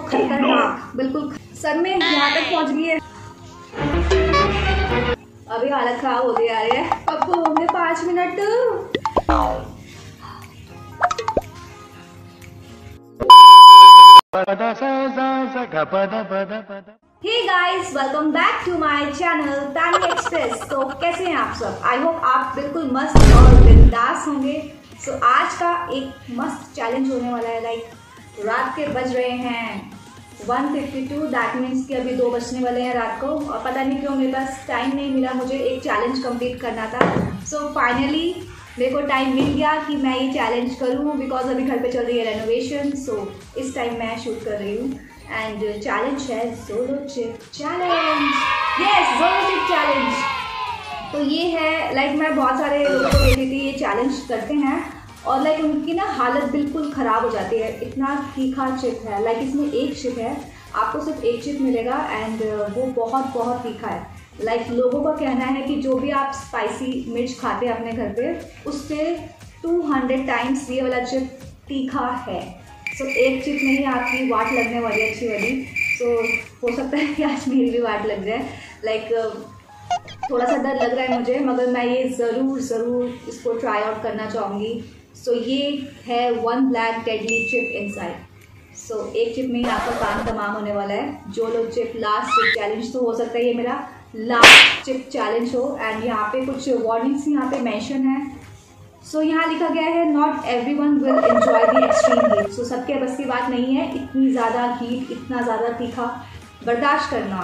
खतरनाक, बिल्कुल सर में यहाँ तक पहुँच गई है। अभी हालत खराब होती जा रही है। अब होंगे 5 minute. Hey guys, welcome back to my channel Tani express. तो कैसे हैं आप सब? आई होप आप बिल्कुल मस्त और बिंदास होंगे। सो आज का एक मस्त चैलेंज होने वाला है। लाइक रात के बज रहे हैं 1:52, दैट मीन्स कि अभी 2 बजने वाले हैं रात को। और पता नहीं क्यों मेरे पास टाइम नहीं मिला, मुझे एक चैलेंज कंप्लीट करना था। सो फाइनली मेरे को टाइम मिल गया कि मैं ये चैलेंज करूँ, बिकॉज अभी घर पे चल रही है रेनोवेशन। सो इस टाइम मैं शूट कर रही हूँ एंड चैलेंज है Jolo chip challenge. Yes, Jolo chip challenge. तो ये है, लाइक मैं बहुत सारे लोगों को देखी थी ये चैलेंज करते हैं और लाइक उनकी ना हालत बिल्कुल ख़राब हो जाती है। इतना तीखा चिप है, लाइक इसमें एक चिप है, आपको सिर्फ एक चिप मिलेगा एंड वो बहुत बहुत तीखा है। लाइक लोगों का कहना है कि जो भी आप स्पाइसी मिर्च खाते हैं अपने घर पे, उससे 200 टाइम्स ये वाला चिप तीखा है। सो एक चिप में ही आपकी वाट लगने वाली है अच्छी वाली। सो हो सकता है कि आज मेरी भी वाट लग जाए। लाइक थोड़ा सा डर लग रहा है मुझे, मगर मैं ये ज़रूर इसको ट्राई आउट करना चाहूँगी। सो ये है 1 black deadly chip inside. So एक चिप में ही आपका काम तमाम होने वाला है। Jolo chip last chip challenge, तो हो सकता है ये मेरा लास्ट चिप चैलेंज हो। एंड यहाँ पे कुछ वार्निंग्स यहाँ पे मेंशन है। सो यहाँ लिखा गया है not everyone will enjoy the extreme heat. So सबके बस की बात नहीं है इतनी ज़्यादा हीट, इतना ज़्यादा तीखा बर्दाश्त करना।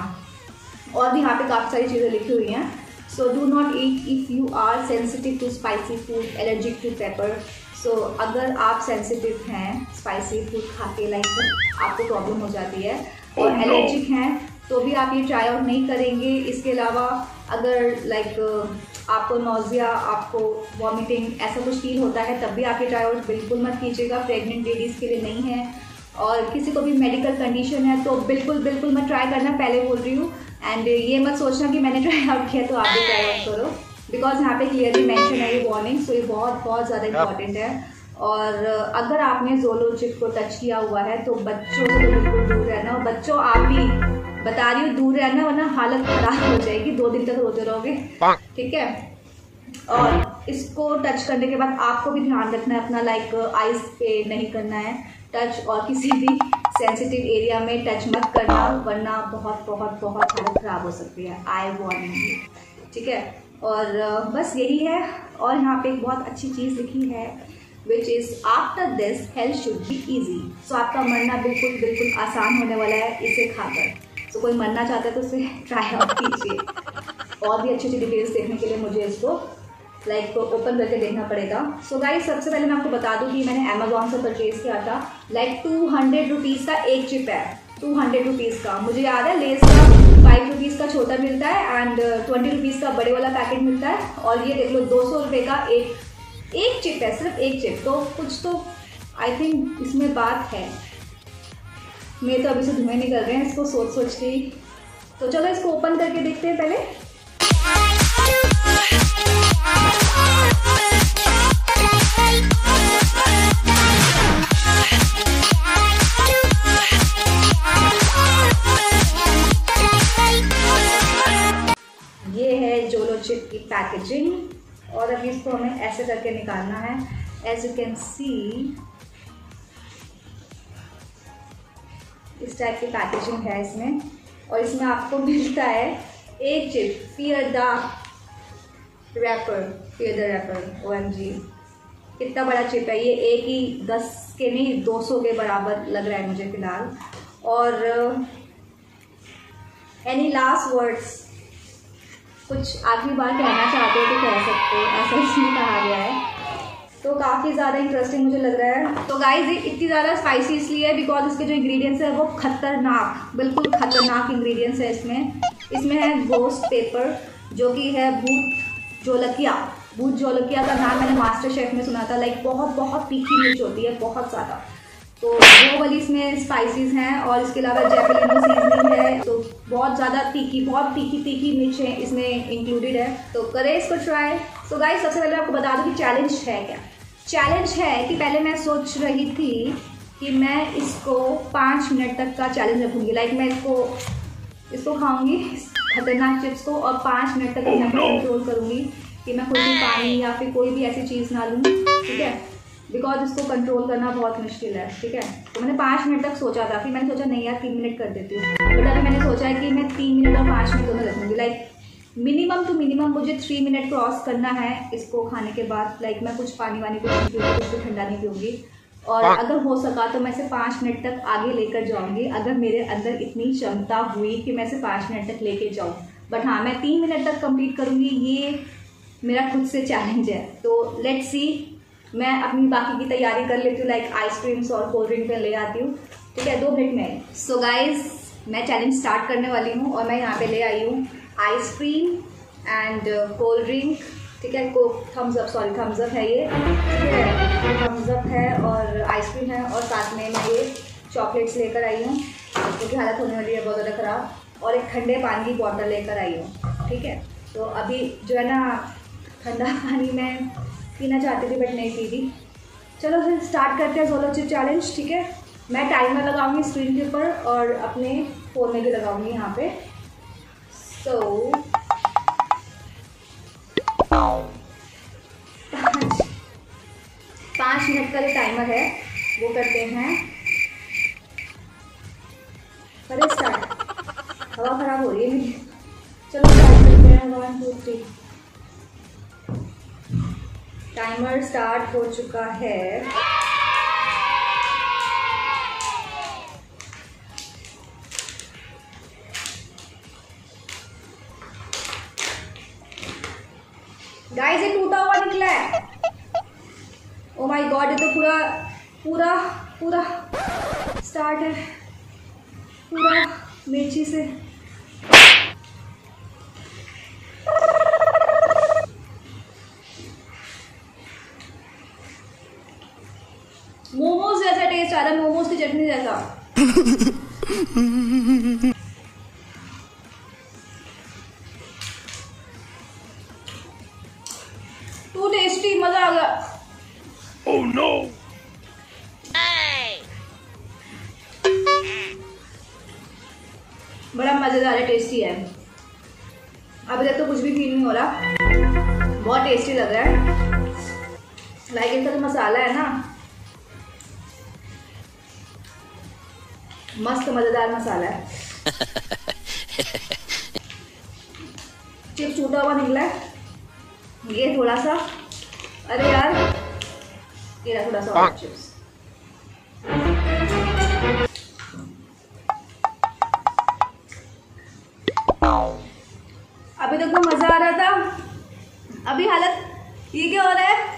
और भी यहाँ पे काफ़ी सारी चीज़ें लिखी हुई हैं। So do not eat if you are sensitive to spicy food, allergic to pepper. So अगर आप सेंसिटिव हैं स्पाइसी फूड खा के, लाइक आपको प्रॉब्लम हो जाती है और एलर्जिक हैं, तो भी आप ये ट्राई आउट नहीं करेंगे। इसके अलावा अगर लाइक आपको नोज़िया, आपको वॉमिटिंग ऐसा कुछ फील होता है, तब भी आप ये ट्राई आउट बिल्कुल मत कीजिएगा। प्रेग्नेंट लेडीज़ के लिए नहीं है और किसी को भी मेडिकल कंडीशन है तो बिल्कुल मत ट्राई करना, पहले बोल रही हूँ। एंड ये मत सोचना कि मैंने ट्राई आउट किया तो आप भी ट्राई आउट करो, बिकॉज यहाँ पे क्लियरली मेंशन है ये वार्निंग। सो ये बहुत ज़्यादा इंपॉर्टेंट है। और अगर आपने जोलो चिप को टच किया हुआ है तो बच्चों से तो बिल्कुल दूर रहना। बच्चों आप भी बता रही हूँ दूर रहना, वरना हालत खराब हो जाएगी, 2 दिन तक रोते रहोगे, ठीक है। और इसको टच करने के बाद आपको भी ध्यान रखना है अपना, लाइक आइस पे नहीं करना है टच, और किसी भी सेंसिटिव एरिया में टच मत करना, वरना बहुत हालत खराब हो सकती है। आई वार्निंग यू, ठीक है। और बस यही है। और यहाँ पे एक बहुत अच्छी चीज़ लिखी है which is after this health should be easy. So आपका मरना बिल्कुल आसान होने वाला है इसे खाकर। तो कोई मरना चाहता है तो उसे ट्राई आउट कीजिए। और भी अच्छी डिटेल्स देखने के लिए मुझे इसको लाइक ओपन करके देखना पड़ेगा। सो गाइस, सबसे पहले मैं आपको बता दूं कि मैंने अमेजोन से परचेज़ किया था। लाइक 200 रुपीज़ का एक चिप है, 200 रुपीज़ का। मुझे याद है लेस का 5 रुपीज़ का छोटा मिलता है एंड 20 रुपीज़ का बड़े वाला पैकेट मिलता है। और ये देख लो 200 रुपये का एक चिप है, सिर्फ एक चिप। तो कुछ तो आई थिंक इसमें बात है। मेरे तो अभी से धुएं निकल रहे हैं इसको सोच के ही। तो चलो इसको ओपन करके देखते हैं पहले। ये है जोलो चिप की पैकेजिंग और अभी इसको हमें ऐसे करके निकालना है। एज यू कैन सी इस टाइप की पैकेजिंग है इसमें। और इसमें आपको मिलता है एक chip, fear the wrapper. OMG, कितना बड़ा चिप है ये। एक ही 10 के नहीं 200 के बराबर लग रहा है मुझे फिलहाल। और एनी लास्ट वर्ड्स, कुछ आखिरी बार कहना चाहते हो तो कह सकते हो, ऐसा इसमें कहा गया है। तो काफ़ी ज़्यादा इंटरेस्टिंग मुझे लग रहा है। तो गाइज ये इतनी ज़्यादा स्पाइसी इसलिए है बिकॉज इसके जो इंग्रेडिएंट्स है वो खतरनाक, बिल्कुल खतरनाक इंग्रेडिएंट्स है इसमें है घोस्ट पेपर, जो कि है भूत जोलकिया का नाम मैंने मास्टर शेफ में सुना था। लाइक बहुत तीखी मिर्च होती है, बहुत ज़्यादा। तो वो वाली इसमें स्पाइसेस हैं। और इसके अलावा जैपलिनो सीजनिंग है, तो बहुत ज़्यादा तीखी मिर्च है इसमें इंक्लूडेड है। तो करें इसको ट्राई। तो गाइस, सबसे पहले आपको बता दूं कि चैलेंज है क्या। चैलेंज है कि पहले मैं सोच रही थी कि मैं इसको 5 मिनट तक का चैलेंज रखूँगी। लाइक मैं इसको खाऊंगी खतरनाक चिप्स को और 5 मिनट तक मैं कंट्रोल करूँगी कि मैं खुद भी पानी या फिर कोई भी ऐसी चीज़ ना लूँ, ठीक है, बिकॉज इसको कंट्रोल करना बहुत मुश्किल है, ठीक है। तो मैंने 5 मिनट तक सोचा था, फिर मैंने सोचा नहीं यार 3 मिनट कर देती हूँ, बट अभी मैंने सोचा है कि मैं 3 मिनट और 5 मिनट दोनों रखूँगी। लाइक मिनिमम टू मिनिमम मुझे 3 मिनट क्रॉस करना है इसको खाने के बाद। लाइक मैं कुछ पानी वानी कुछ नहीं पीऊँगी, कुछ भी ठंडा नहीं पीऊँगी, और अगर हो सका तो मैं इसे 5 मिनट तक आगे लेकर जाऊँगी, अगर मेरे अंदर इतनी क्षमता हुई कि मैं इसे 5 मिनट तक लेके जाऊँ। बट हाँ, मैं 3 मिनट तक कंप्लीट करूँगी, ये मेरा खुद से चैलेंज है। तो लेट्स सी, मैं अपनी बाकी की तैयारी कर लेती हूँ, लाइक आइसक्रीम्स और कोल्ड ड्रिंक पे ले आती हूँ, ठीक है, 2 मिनट में। सो गाइज, मैं चैलेंज स्टार्ट करने वाली हूँ और मैं यहाँ पे ले आई हूँ आइसक्रीम एंड कोल्ड ड्रिंक, ठीक है, थम्स अप है ये, ठीक है, थम्स अप है और आइसक्रीम है, और साथ में मैं ये चॉकलेट्स लेकर आई हूँ क्योंकि हालत होने वाली है बहुत ज़्यादा ख़राब, और एक ठंडे पानी की बॉटल लेकर आई हूँ, ठीक है। तो अभी जो है ना ठंडा पानी मैं पीना चाहती थी बट नहीं पी थी। चलो फिर स्टार्ट करते हैं सोलो चिप चैलेंज, ठीक है। मैं टाइमर लगाऊंगी स्क्रीन के ऊपर और अपने फ़ोन में भी लगाऊंगी यहाँ पे। सो 5 मिनट का जो टाइमर है वो करते हैं, करें स्टार्ट। हवा खराब हो रही है मेरी, चलो स्टार्ट करते हैं। 1 2 3, टाइमर स्टार्ट हो चुका है। गाइस ये टूटा हुआ निकला है। ओ माय गॉड, ये तो पूरा स्टार्ट है, पूरा मिर्ची से। मोमोज जैसा टेस्ट आ रहा है, मोमोज की चटनी जैसा। टू टेस्टी, मजा आ गया। ओह नो, बड़ा मजेदार है, टेस्टी है। अभी तक तो कुछ भी फील नहीं हो रहा, बहुत टेस्टी लग रहा है। लाइक इसका जो मसाला है ना, मस्त मजेदार मसाला है। चिप्स टूटा हुआ निकला है, ये थोड़ा सा, अरे यार ये रहा थोड़ा सा और चिप्स। अभी तक तो मजा आ रहा था, अभी हालत ये क्या हो रहा है?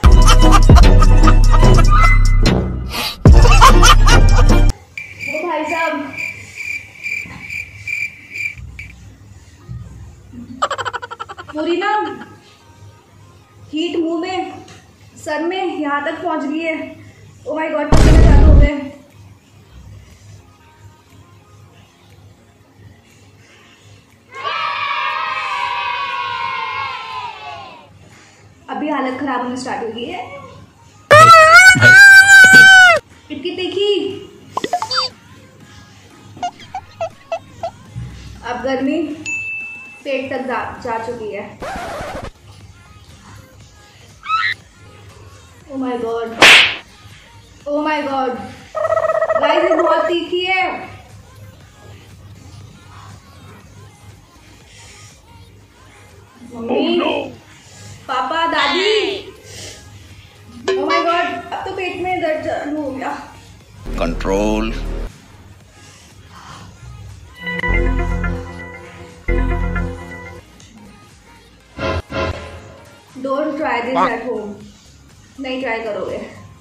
वो भाई साहब, पूरी ना हीट मुंह में, सर में यहाँ तक पहुंच गई है। ओ माय गॉड, पसीने चालू हो गए। अभी हालत खराब होने स्टार्ट हो गई है। इतनी तीखी, अब गर्मी पेट तक जा चुकी है। Oh my God, oh my God guys, ये बहुत तीखी है। मम्मी, पापा, दादी, ओ माय गॉड, अब तो पेट में दर्द चालू हो गया। Control. Don't try this at home, नहीं ट्राई करोगे।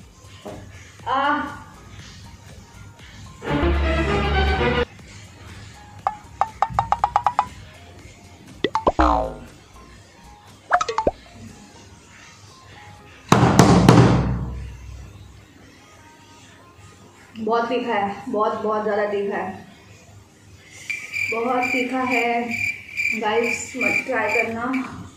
बहुत तीखा है, बहुत ज़्यादा तीखा है, बहुत तीखा है। गाइस मत ट्राई करना,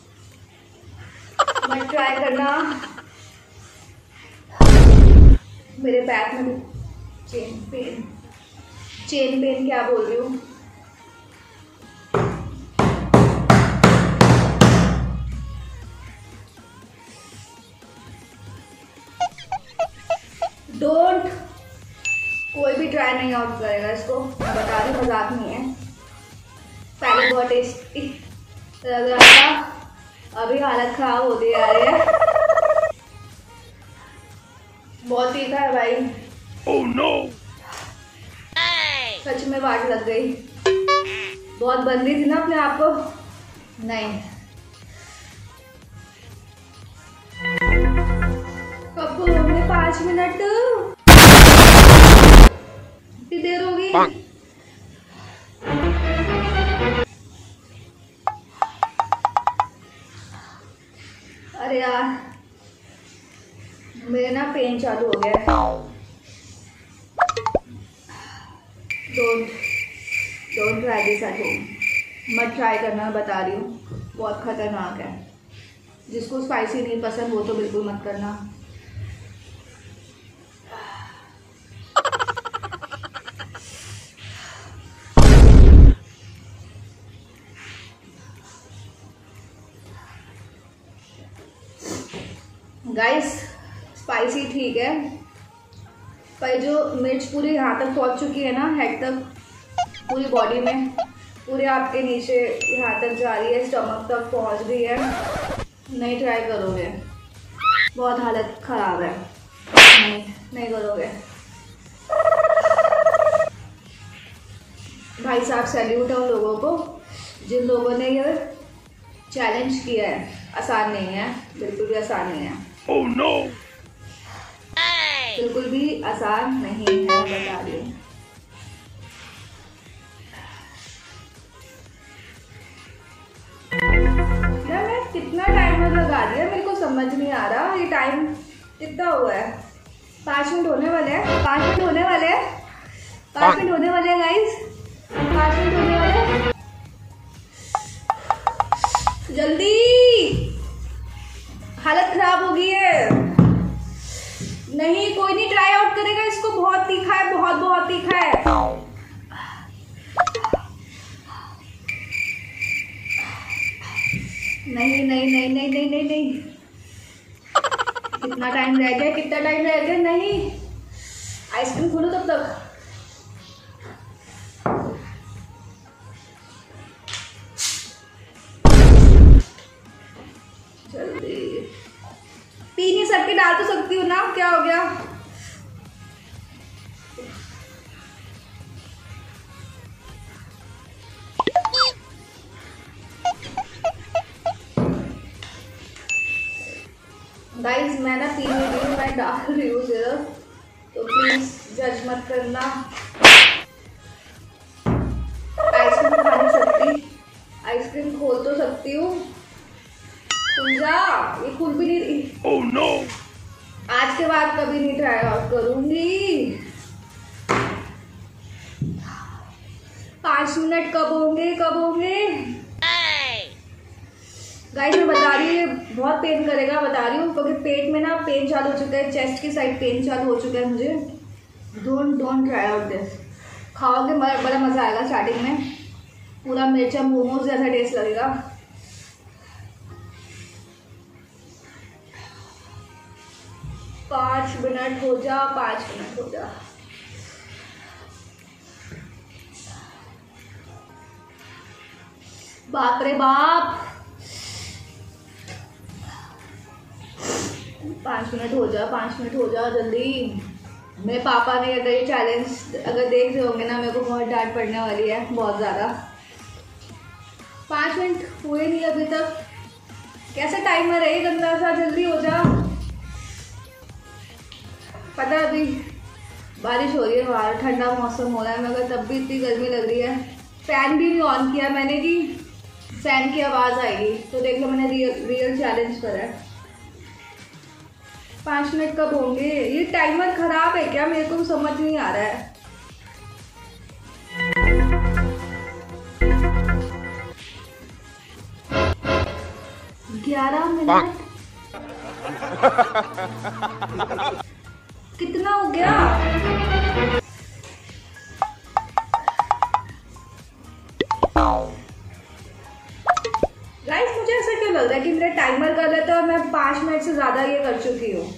मत ट्राई करना। मेरे पैक में चेन पेन, चेन पेन क्या बोल रही हूँ। डोंट, कोई भी ट्राई नहीं आउट करेगा इसको, बता रही, मजाक नहीं है। पहले बहुत टेस्टी लग रहा था, अभी हालत खराब होती जा रही है। बहुत तीखा है भाई। oh, no. सच में वाट लग गई। बहुत बंदी थी ना अपने आप को। नहीं, कब होंगे 5 मिनट, कितनी देर होगी। अरे यार, मेरे ना पेन चालू हो गया है। Don't try this at home, मत ट्राई करना, बता रही हूँ, बहुत खतरनाक है। जिसको स्पाइसी नहीं पसंद वो तो बिल्कुल मत करना। गाइस, स्पाइसी ठीक है, पर जो मिर्च पूरी यहाँ तक पहुँच चुकी है ना, हेड तक, पूरी बॉडी में, पूरे आपके नीचे यहाँ तक जा रही है, स्टमक तक पहुँच गई है, नहीं ट्राई करोगे, बहुत हालत ख़राब है। नहीं करोगे। भाई साहब, सैल्यूट है उन लोगों को जिन लोगों ने ये चैलेंज किया है। आसान नहीं है, बिल्कुल भी आसान नहीं है। oh, no. बिल्कुल भी आसान नहीं है, बता रही हूँ। मैं कितना टाइमर लगा दिया, मेरे को समझ नहीं आ रहा। ये टाइम कितना हुआ है? 5 मिनट होने वाले हैं, 5 मिनट होने वाले हैं, 5 मिनट होने वाले हैं गाइस, 5 मिनट होने वाले हैं। जल्दी, हालत खराब हो गई है। नहीं, कोई नहीं ट्राई आउट करेगा इसको, बहुत तीखा है, बहुत तीखा है। नहीं। कितना टाइम रह गया, नहीं, आइसक्रीम खोलो तब तक। जल्दी, पी नहीं सकती, डाल तो सकती हूँ ना, क्या हो गया। गाइस, मैं ना पी नहीं रही हूँ, मैं डाल रही हूँ सिर्फ, तो प्लीज जज मत करना। आइसक्रीम खा नहीं सकती, आइसक्रीम खोल तो सकती हूँ, खुल जा, ये खुल भी नहीं रही। oh, no. आज के बाद कभी नहीं ट्राई आउट करूंगी। 5 मिनट कब होंगे? गाइस, मैं बता रही हूँ, बहुत पेन करेगा, बता रही हूँ, क्योंकि पेट में ना पेन चालू हो चुका है, चेस्ट की साइड पेन चालू हो चुका है मुझे। Don't try out this. खाओगे बड़ा मजा आएगा, स्टार्टिंग में पूरा मिर्चा मोमोज जैसा टेस्ट लगेगा। पाँच मिनट हो जा। बाप रे बाप, 5 मिनट हो जा जल्दी। मेरे पापा ने अगर ये चैलेंज अगर देख रहे होंगे ना, मेरे को बहुत डांट पड़ने वाली है, बहुत ज़्यादा। 5 मिनट हुए नहीं अभी तक, कैसे टाइमर है गंदा सा, जल्दी हो जा। पता है अभी बारिश हो रही है बाहर, ठंडा मौसम हो रहा है, मगर तब भी इतनी गर्मी लग रही है। फैन भी नहीं ऑन किया मैंने कि फैन की आवाज़ आएगी, तो देख लो मैंने रियल चैलेंज करा है। 5 मिनट कब होंगे? ये टाइमर खराब है क्या? मेरे को समझ नहीं आ रहा है। 11 मिनट कितना हो गया? गाइस मुझे ऐसा क्यों लग रहा है कि मेरा टाइमर गलत है और मैं 5 मिनट से ज्यादा ये कर चुकी हूँ।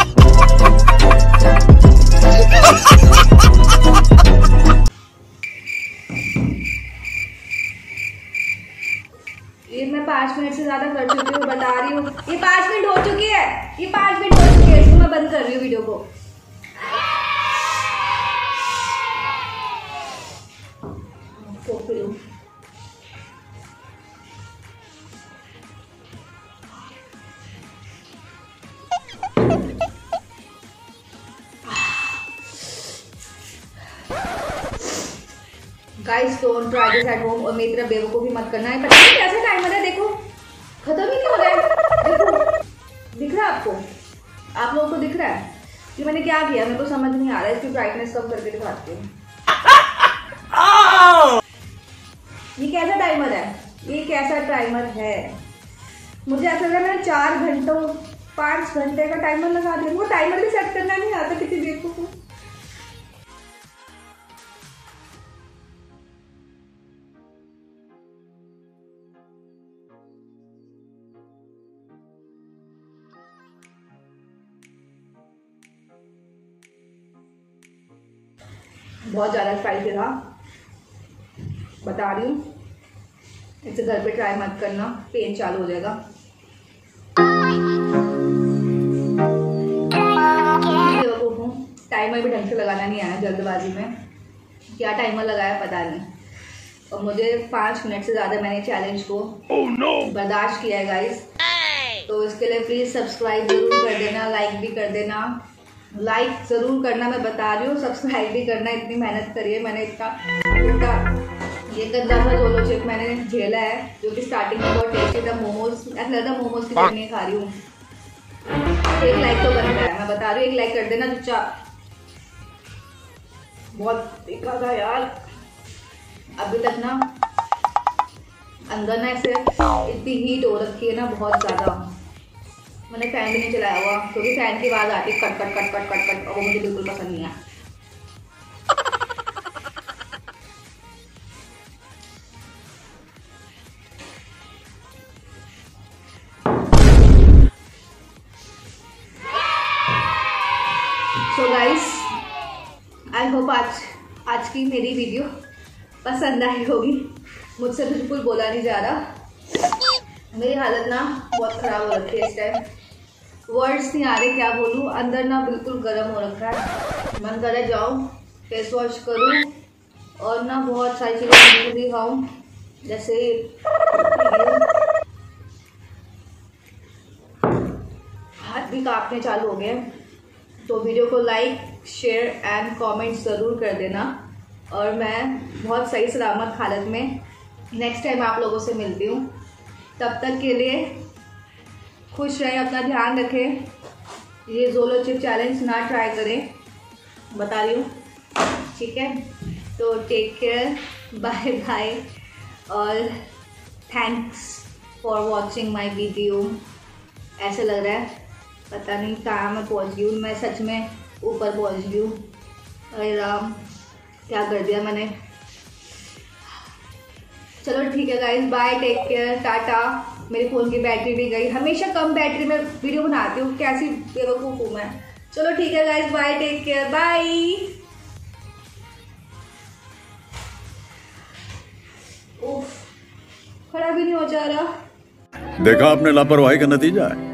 ये मैं 5 मिनट से ज्यादा कर चुकी हूँ, बता रही हूँ। ये 5 मिनट हो चुकी है, ये 5 मिनट हो चुकी है। इसको मैं बंद कर रही हूँ वीडियो को। Guys don't try this at home और मेरी तरह बेवकूफ़ी मत करना है। पता नहीं कैसा टाइमर है, देखो खत्म ही नहीं हो रहा है। देखो दिख रहा है आपको, आप लोगों को दिख रहा है कि मैंने क्या किया? मेरे को समझ नहीं आ रहा है। इसकी ब्राइटनेस कम करके दिखाती हूँ। ये कैसा टाइमर है? ये कैसा टाइमर है? मुझे ऐसा लग रहा है मैंने 4 घंटों 5 घंटे का टाइमर लगा दिया। वो टाइमर भी सेट करना नहीं आता, कितनी बेवकूफ हूँ। बहुत ज़्यादा स्पाइसी था, बता रही हूँ। इसे घर पे ट्राई मत करना, पेन चालू हो जाएगा। बेवकूफ हूँ, टाइमर भी ढंग से लगाना नहीं आया, जल्दबाजी में क्या टाइमर लगाया पता नहीं। और मुझे 5 मिनट से ज़्यादा मैंने चैलेंज को बर्दाश्त किया है गाइस। तो इसके लिए प्लीज़ सब्सक्राइब जरूर कर देना, लाइक भी कर देना। लाइक ज़रूर करना, मैं बता रही हूँ, सब्सक्राइब भी करना। इतनी मेहनत करी है मैंने, इतना ये गंदा सा जोलो चिप मैंने झेला है, जो कि स्टार्टिंग में बहुत टेस्टी था। मोमोज ऐसा लगता मोमोज की चटनी खा रही हूँ। 1 लाइक तो बनता है, मैं बता रही हूँ, 1 लाइक कर देना चुपचाप। बहुत तीखा था यार। अभी तक ना अंदर ना ऐसे इतनी हीट हो रखी है ना, बहुत ज़्यादा। मैंने फैन भी नहीं चलाया हुआ क्योंकि फैन की आवाज़ आती है cut cut cut cut cut cut, और वो मुझे बिल्कुल पसंद नहीं है। सो गाइस आई होप आज की मेरी वीडियो पसंद आई होगी। मुझसे बिल्कुल बोला नहीं जा रहा, मेरी हालत ना बहुत ख़राब हो रखी है इस टाइम। वर्ड्स नहीं आ रहे क्या बोलूँ, अंदर ना बिल्कुल गर्म हो रखा है। मन करे जाऊँ फेस वॉश करूँ और ना बहुत सारी चीज़ें भी खाऊँ, जैसे हाथ भी कांपने चालू हो गए। तो वीडियो को लाइक शेयर एंड कमेंट ज़रूर कर देना। और मैं बहुत सही सलामत हालत में नेक्स्ट टाइम आप लोगों से मिलती हूँ। तब तक के लिए खुश रहें, अपना ध्यान रखें। ये जोलो चिप चैलेंज ना ट्राई करें, बता रही हूँ, ठीक है? तो टेक केयर, बाय बाय, और thanks for watching my video. ऐसे लग रहा है पता नहीं कहाँ मैं पहुँच गई हूँ, मैं सच में ऊपर पहुँच गई हूँ। अरे राम, क्या कर दिया मैंने। चलो ठीक है guys, bye, take care, tata. मेरे फ़ोन की बैटरी भी गई। हमेशा कम बैटरी में वीडियो बनाती हूँ, कैसी बेवकूफ़ हूँ मैं। चलो ठीक है guys, bye, take care, bye. उफ, खड़ा भी नहीं हो जा रहा। देखा आपने लापरवाही का नतीजा है।